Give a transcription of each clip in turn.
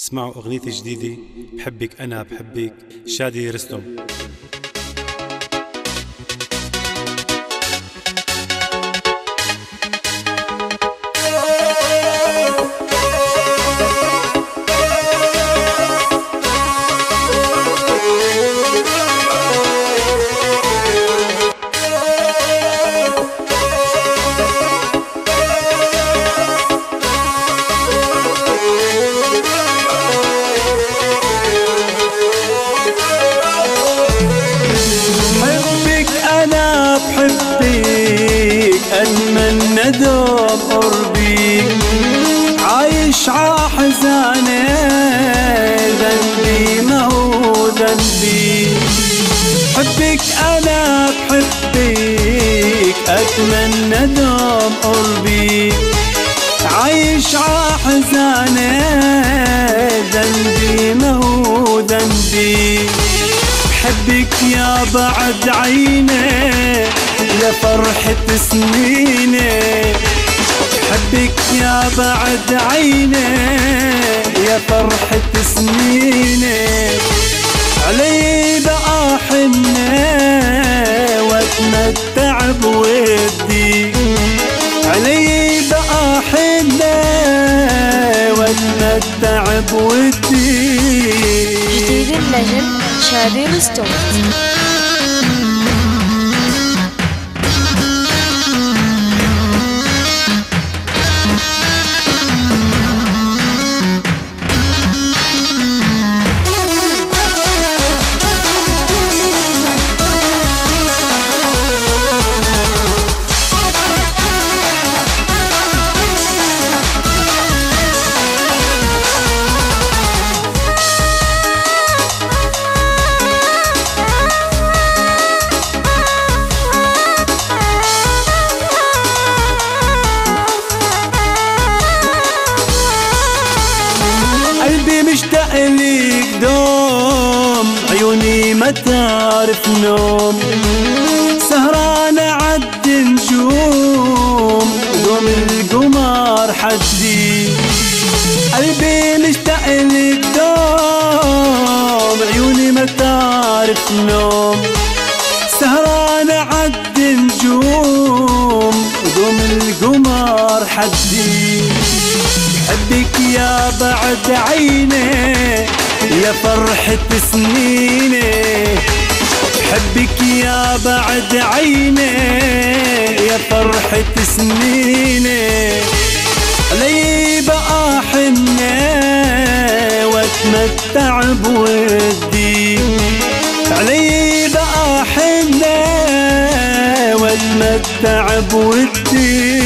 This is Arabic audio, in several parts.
اسمعوا اغنيتي الجديدة بحبك انا بحبك شادي رستم. أتمنى دوم قربي عايش عحزاني، ذنبي ما هو ذنبي. حبك أنا بحبك أتمنى دوم قربي عايش عحزاني، ذنبي ما هو ذنبي. بحبك يا بعد عيني يا فرحة سنيني، بحبك يا بعد عيني يا فرحة سنيني. علي بقى حني واتمتع بودي، علي بقى حني واتمتع بودي. جديد النجم شادي رستم. مشتاق ليك دوم، عيوني ما تعرف نوم، سهرانة عد نجوم دوم القمر حدي. قلبي مشتاق ليك دوم، عيوني ما تعرف نوم، سهرانة عد نجوم دوم القمر حدي. بحبك يا بعد عيني يا فرحة سنيني، بحبك يا بعد عيني يا فرحة سنيني. علي بقى حني واتمتع بودي، علي بقى حني واتمتع بودي.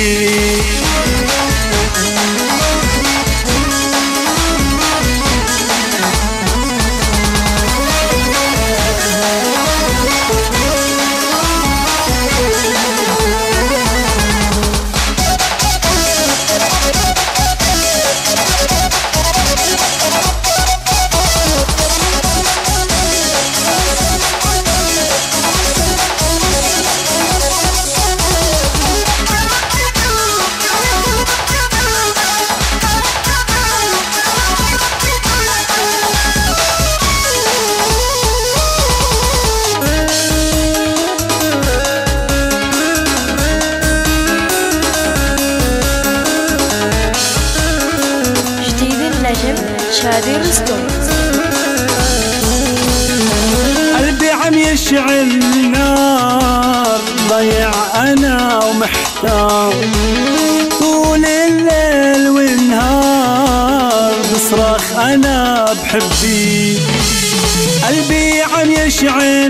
شادي رستم. قلبي عم يشعل نار، ضيع أنا ومحتار، طول الليل والنهار بصرخ أنا بحبي. قلبي عم يشعل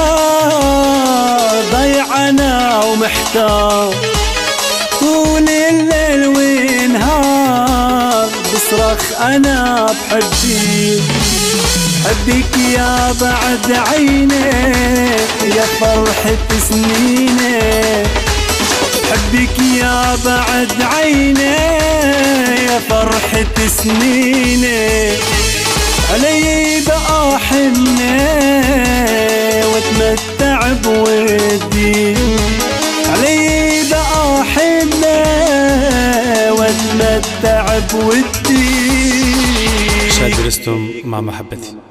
نار، ضيع أنا ومحتار، طول الليل والنهار بصرخ أنا بحبي. بحبك يا بعد عيني يا فرحة سنيني، بحبك يا بعد عيني يا فرحة سنيني. علي بقى حني واتمتع بودي، علي بقى حني واتمتع بودي. لستم مع محبتي.